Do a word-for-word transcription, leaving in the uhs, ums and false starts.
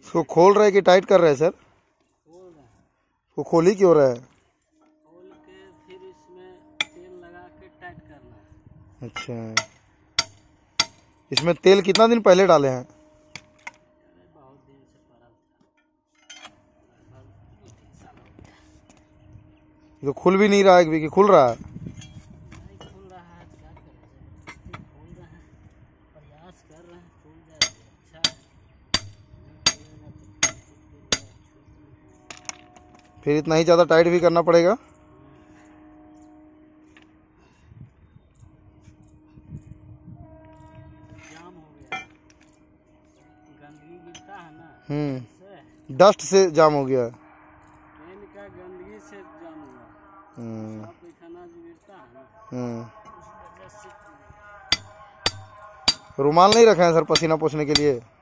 इसको खोल रहे कि टाइट कर रहे हैं सर? खोल रहे हैं। वो खोल ही क्यों रहा है? खोल के फिर इसमें तेल लगा के टाइट करना है। अच्छा, इसमें तेल कितना दिन पहले डाले हैं? बहुत दिन से पड़ा था, लगभग दो तीन साल हो गया। ये तो खुल भी नहीं रहा है कि खुल रहा है? नहीं खुल रहा है, क्या करें, जबरदस्ती खोल रहे हैं, प्रयास कर रहे हैं, खुल जाए तो अच्छा है, नहीं खुलेगा तो फिर छूट फिर इतना ही ज़्यादा टाइट भी करना पड़ेगा? जाम हो गया, गंदगी गिरता है ना, हम्म, इससे डस्ट से जाम हो गया। ट्रेन का गंदगी से जाम हुआ, हम्म साफ पैखाना जो गिरता है ना, हम्म उस वजह से। रुमाल नहीं रखे हैं सर पसीना पोंछने के लिए?